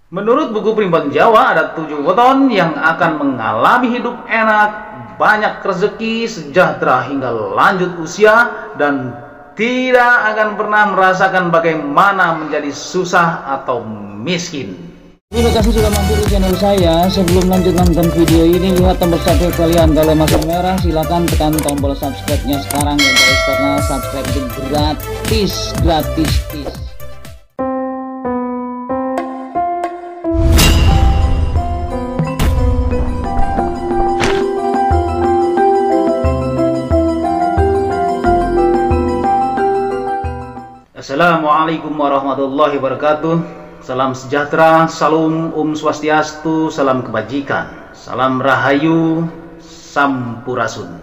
Menurut buku Primbon Jawa, ada 7 weton yang akan mengalami hidup enak, banyak rezeki, sejahtera hingga lanjut usia, dan tidak akan pernah merasakan bagaimana menjadi susah atau miskin. Terima kasih sudah mampir di channel saya. Sebelum lanjut nonton video ini, lihat tombol subscribe kalian. Kalau masih merah, silahkan tekan tombol subscribe-nya sekarang ya guys, karena subscribe itu gratis. Assalamualaikum warahmatullahi wabarakatuh. Salam sejahtera, salam swastiastu, salam kebajikan, salam rahayu, sampurasun.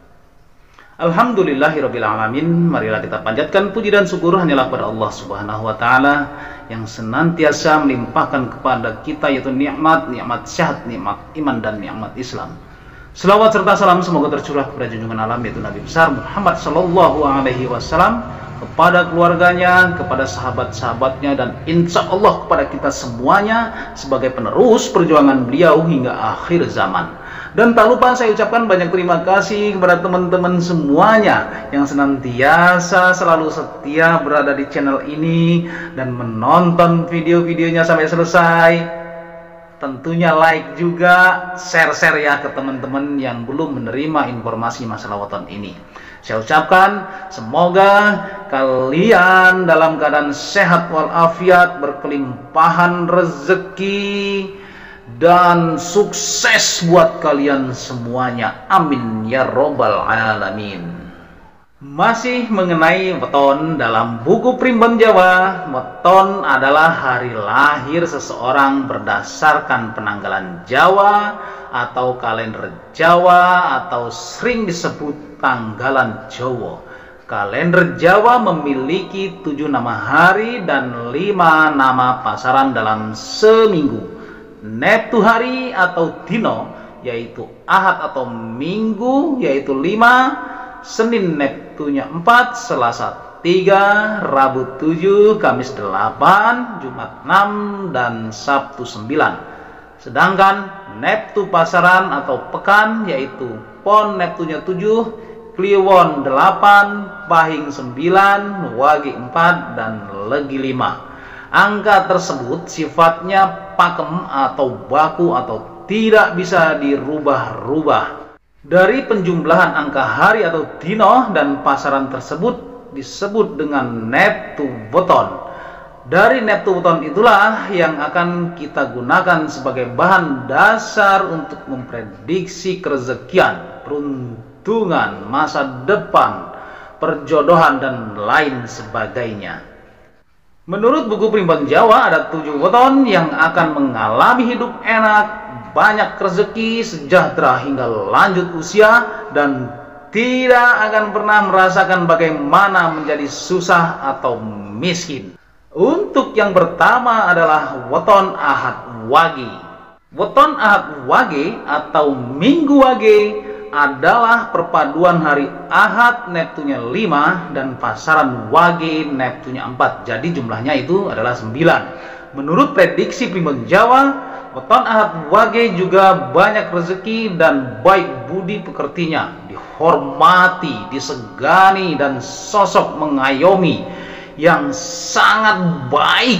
Alhamdulillahirabbil alamin. Marilah kita panjatkan puji dan syukur hanyalah pada Allah Subhanahu wa taala yang senantiasa melimpahkan kepada kita yaitu nikmat sehat, nikmat iman dan nikmat Islam. Selawat serta salam semoga tercurah kepada junjungan alam yaitu Nabi besar Muhammad sallallahu alaihi wasallam, kepada keluarganya, kepada sahabat-sahabatnya, dan insya Allah kepada kita semuanya sebagai penerus perjuangan beliau hingga akhir zaman. Dan tak lupa saya ucapkan banyak terima kasih kepada teman-teman semuanya yang senantiasa selalu setia berada di channel ini dan menonton video-videonya sampai selesai. Tentunya like juga, share ya ke teman-teman yang belum menerima informasi masalah weton ini. Saya ucapkan semoga kalian dalam keadaan sehat walafiat, berkelimpahan rezeki, dan sukses buat kalian semuanya. Amin ya robbal alamin. Masih mengenai weton dalam buku Primbon Jawa, weton adalah hari lahir seseorang berdasarkan penanggalan Jawa atau kalender Jawa atau sering disebut tanggalan Jawa. Kalender Jawa memiliki 7 nama hari dan 5 nama pasaran dalam seminggu. Neptu hari atau dino yaitu Ahad atau Minggu yaitu 5, Senin Neptunya 4, Selasa 3, Rabu 7, Kamis 8, Jumat 6, dan Sabtu 9. Sedangkan Neptu pasaran atau pekan yaitu Pon Neptunya 7, Kliwon 8, Pahing 9, Wage 4, dan Legi 5. Angka tersebut sifatnya pakem atau baku atau tidak bisa dirubah-rubah. Dari penjumlahan angka hari atau dino dan pasaran tersebut disebut dengan neptu weton. Dari neptu weton itulah yang akan kita gunakan sebagai bahan dasar untuk memprediksi kerezekian, peruntungan, masa depan, perjodohan, dan lain sebagainya. Menurut buku Primbon Jawa, ada 7 weton yang akan mengalami hidup enak, banyak rezeki, sejahtera hingga lanjut usia, dan tidak akan pernah merasakan bagaimana menjadi susah atau miskin. Untuk yang pertama adalah weton Ahad Wage. Weton Ahad Wage atau Minggu Wage adalah perpaduan hari Ahad Neptunya 5 dan pasaran Wage Neptunya 4. Jadi jumlahnya itu adalah 9. Menurut prediksi Primbon Jawa, weton Ahad Wage juga banyak rezeki dan baik budi pekertinya, dihormati, disegani, dan sosok mengayomi yang sangat baik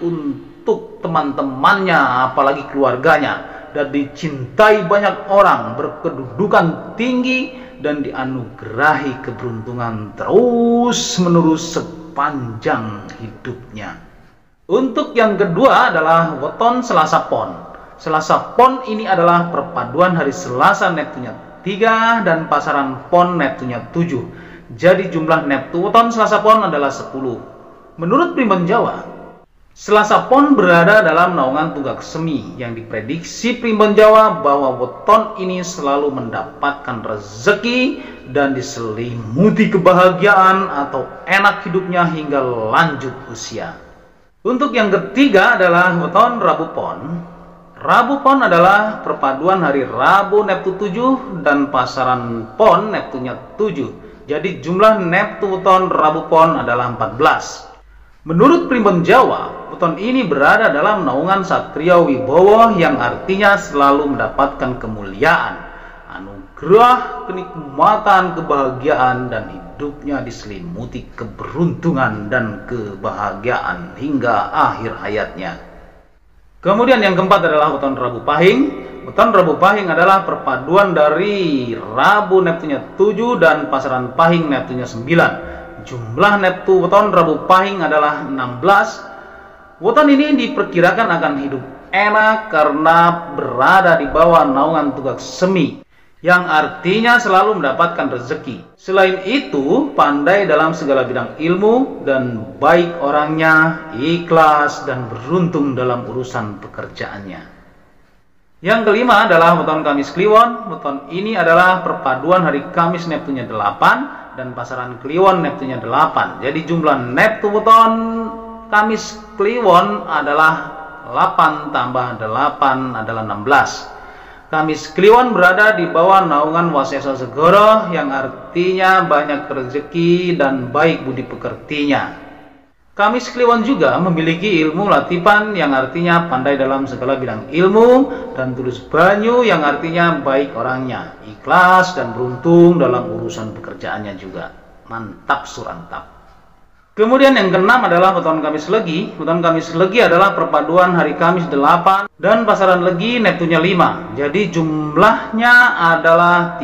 untuk teman-temannya apalagi keluarganya, dan dicintai banyak orang, berkedudukan tinggi, dan dianugerahi keberuntungan terus-menerus sepanjang hidupnya. Untuk yang kedua adalah weton Selasa Pon. Selasa Pon ini adalah perpaduan hari Selasa Neptunya 3 dan pasaran Pon Neptunya 7. Jadi jumlah neptu weton Selasa Pon adalah 10. Menurut Primbon Jawa, Selasa Pon berada dalam naungan Tunggak Semi yang diprediksi Primbon Jawa bahwa weton ini selalu mendapatkan rezeki dan diselimuti kebahagiaan atau enak hidupnya hingga lanjut usia. Untuk yang ketiga adalah weton Rabu Pon. Rabu Pon adalah perpaduan hari Rabu Neptu 7 dan pasaran Pon Neptunya 7. Jadi jumlah neptu weton Rabu Pon adalah 14. Menurut primbon Jawa, weton ini berada dalam naungan Satria Wibowo yang artinya selalu mendapatkan kemuliaan, anugerah, kenikmatan, kebahagiaan, dan hidupnya diselimuti keberuntungan dan kebahagiaan hingga akhir hayatnya. Kemudian yang keempat adalah weton Rabu Pahing. Weton Rabu Pahing adalah perpaduan dari Rabu Neptunya 7 dan pasaran Pahing Neptunya 9. Jumlah Neptu weton Rabu Pahing adalah 16. Weton ini diperkirakan akan hidup enak karena berada di bawah naungan Tugak Semi, yang artinya selalu mendapatkan rezeki. Selain itu, pandai dalam segala bidang ilmu dan baik orangnya, ikhlas dan beruntung dalam urusan pekerjaannya. Yang kelima adalah weton Kamis Kliwon. Weton ini adalah perpaduan hari Kamis Neptunya 8 dan pasaran Kliwon Neptunya 8. Jadi jumlah Neptu weton Kamis Kliwon adalah 8 tambah 8 adalah 16. Kamis Kliwon berada di bawah naungan Wasesa Segoro yang artinya banyak rezeki dan baik budi pekertinya. Kamis Kliwon juga memiliki ilmu latifan yang artinya pandai dalam segala bidang ilmu, dan tulus banyu yang artinya baik orangnya, ikhlas dan beruntung dalam urusan pekerjaannya juga. Mantap surantap. Kemudian yang keenam adalah weton Kamis Legi. Weton Kamis Legi adalah perpaduan hari Kamis 8 dan pasaran Legi Neptunya 5. Jadi jumlahnya adalah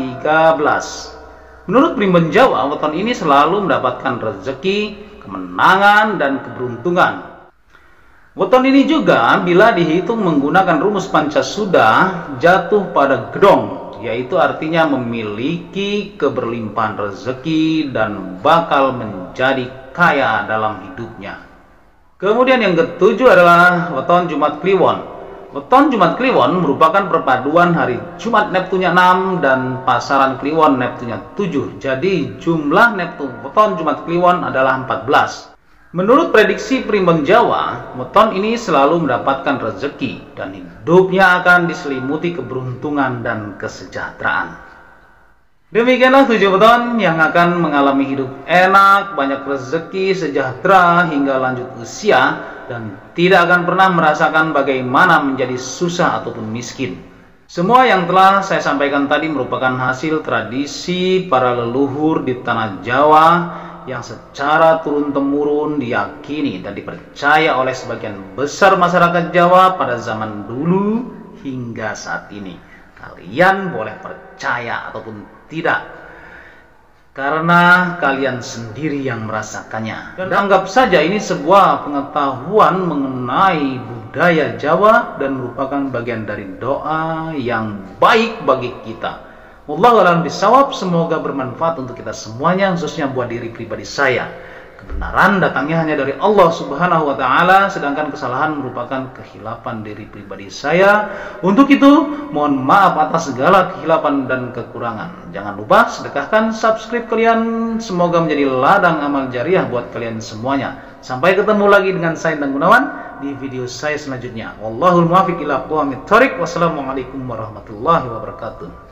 13. Menurut primbon Jawa, weton ini selalu mendapatkan rezeki, kemenangan, dan keberuntungan. Weton ini juga bila dihitung menggunakan rumus Pancasuda jatuh pada gedong, yaitu artinya memiliki keberlimpahan rezeki dan bakal menjadi kaya dalam hidupnya. Kemudian yang ketujuh adalah weton Jumat Kliwon. Weton Jumat Kliwon merupakan perpaduan hari Jumat Neptunya 6 dan pasaran Kliwon Neptunya 7. Jadi jumlah Neptu weton Jumat Kliwon adalah 14. Menurut prediksi primbon Jawa, weton ini selalu mendapatkan rezeki dan hidupnya akan diselimuti keberuntungan dan kesejahteraan. Demikianlah 7 weton yang akan mengalami hidup enak, banyak rezeki, sejahtera hingga lanjut usia, dan tidak akan pernah merasakan bagaimana menjadi susah ataupun miskin. Semua yang telah saya sampaikan tadi merupakan hasil tradisi para leluhur di tanah Jawa yang secara turun-temurun diyakini dan dipercaya oleh sebagian besar masyarakat Jawa pada zaman dulu hingga saat ini. Kalian boleh percaya ataupun tidak, karena kalian sendiri yang merasakannya. Dan anggap saja ini sebuah pengetahuan mengenai budaya Jawa dan merupakan bagian dari doa yang baik bagi kita. Wallahu a'lam bishawab. Semoga bermanfaat untuk kita semuanya, khususnya buat diri pribadi saya. Kebenaran datangnya hanya dari Allah Subhanahu wa Ta'ala, sedangkan kesalahan merupakan kehilapan diri pribadi saya. Untuk itu, mohon maaf atas segala kehilapan dan kekurangan. Jangan lupa sedekahkan, subscribe kalian. Semoga menjadi ladang amal jariah buat kalian semuanya. Sampai ketemu lagi dengan saya dan Gunawan di video saya selanjutnya. Wallahul muwaffiq ila aqwamit thoriq. Wassalamualaikum warahmatullahi wabarakatuh.